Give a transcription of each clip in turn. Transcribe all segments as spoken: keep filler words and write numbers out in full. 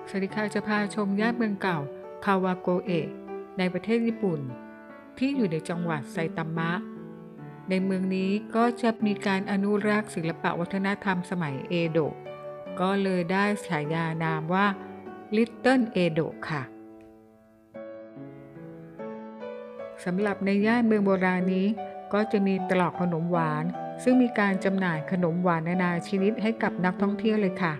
สวัสดีค่ะจะพาชมย่านเมืองเก่าคาวาโกเอะในประเทศญี่ปุ่นที่อยู่ในจังหวัดไซตามะในเมืองนี้ก็จะมีการอนุรักษ์ศิลปวัฒนธรรมสมัยเอโดะก็เลยได้ฉายานามว่า Little เอโดะค่ะสำหรับในย่านเมืองโบราณนี้ก็จะมีตลาดขนมหวานซึ่งมีการจำหน่ายขนมหวานนานาชนิดให้กับนักท่องเที่ยวเลยค่ะ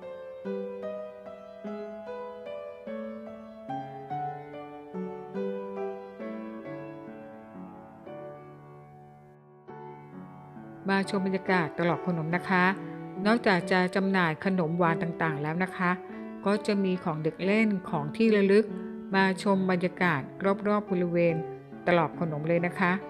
มาชมบรรยากาศตลาดขนมนะคะนอกจากจะจำหน่ายขนมหวานต่างๆแล้วนะคะก็จะมีของเด็กเล่นของที่ระลึกมาชมบรรยากาศรอบๆบริเวณตลาดขนมเลยนะคะ